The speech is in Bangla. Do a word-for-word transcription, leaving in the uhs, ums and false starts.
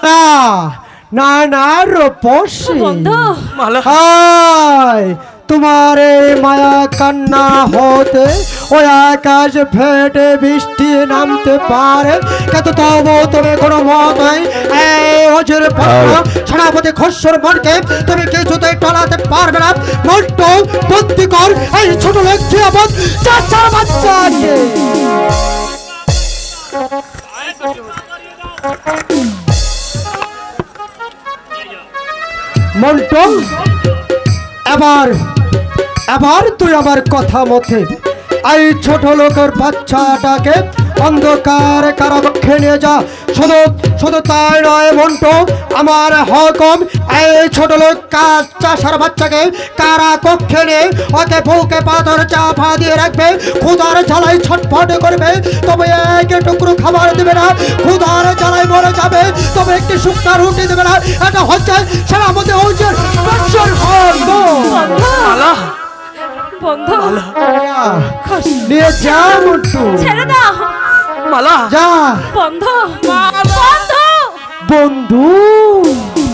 না না না রূপসী বন্ধু মালা হায় তোমার এই মায়া কান্না হতে ওই আকাশ ফেটে বৃষ্টি নামতে পারে কিন্তু তবু তুমি কোনো মত এই অজের পত্র সেনাপতি খস্যর মনকে তুমি কিছুতেই টলাতে পারবে না। মন্টু বন্দি কর এই ছোট লক্ষ্মী আপদ চাচা বাচ্চা নিয়ে। মন্টু এবার এবার তুই আমার কথা মতে এই ছোট লোকের বাচ্চাটাকে অন্ধকার কারাবক্ষে নিয়ে যা। শুধু শুধু তাই নয় মন্টু, আমার হুকুম এই ছোট লোক চাষার বাচ্চাকে কারা কক্ষে নিয়ে ওকে বুকে পাথর চাপা দিয়ে রাখবে, ক্ষুধার জ্বালাই ছটফট করবে, তবে এক টুকরো খাবার দেবে না, ক্ষুধার জ্বালাই মরে যাবে, তবে একটি শুকনা রুটি দেবে না। এটা হচ্ছে সেনাপতি অর্জুন মালা বন্ধু নিয়ে যা মন্টু, ছেড়ে দাও মালা যা বন্ধু বন্ধু বন্ধু।